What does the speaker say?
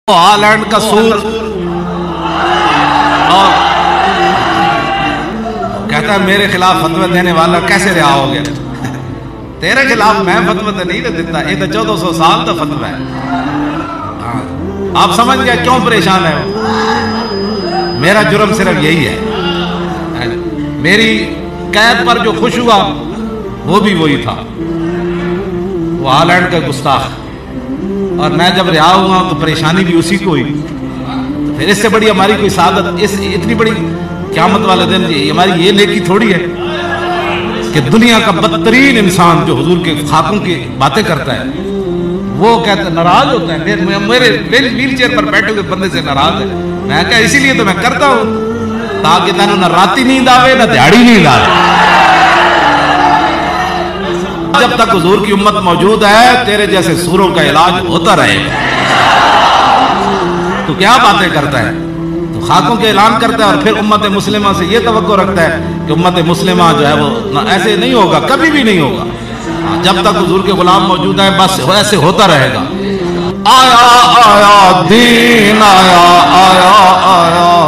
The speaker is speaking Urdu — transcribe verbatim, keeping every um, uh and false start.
ہالینڈ کا سور اور کہتا ہے میرے خلاف فتوی دینے والا کیسے رہا ہو گیا؟ تیرے خلاف میں فتوی تو نہیں دیتا، یہ تو چودہ سو سال کا فتوی ہے۔ آپ سمجھ گئے کیوں پریشان ہے؟ میرا جرم صرف یہی ہے، میری قید پر جو خوش ہوا وہ بھی وہی تھا، وہ ہالینڈ کا گستاخ، اور میں جب رہا ہوا تو پریشانی بھی اسی کو ہوئی۔ تو پھر اس سے بڑی ہماری کوئی سعادت، اس اتنی بڑی قیامت والے دن ہماری یہ نیکی تھوڑی ہے کہ دنیا کا بدترین انسان جو حضور کے خاکوں کی باتیں کرتا ہے وہ کہتا ہے ناراض ہوتا ہے، میرے ویل چیئر پر بیٹھے ہوئے بندے سے ناراض ہے۔ میں کہا اسی لیے تو میں کرتا ہوں تاکہ تینوں نہ راتی نیند آوے نہ دیہڑی نیند آوے۔ جب تک حضور کی امت موجود ہے تیرے جیسے سوروں کا علاج ہوتا رہے گا۔ تو کیا باتیں کرتا ہے؟ تو خاکوں کے اعلان کرتا ہے اور پھر امت مسلمہ سے یہ توقع رکھتا ہے کہ امت مسلمہ جو ہے وہ ایسے نہیں ہوگا، کبھی بھی نہیں ہوگا۔ جب تک حضور کے غلام موجود ہیں بس ایسے ہوتا رہے گا۔ آیا آیا دین آیا آیا آیا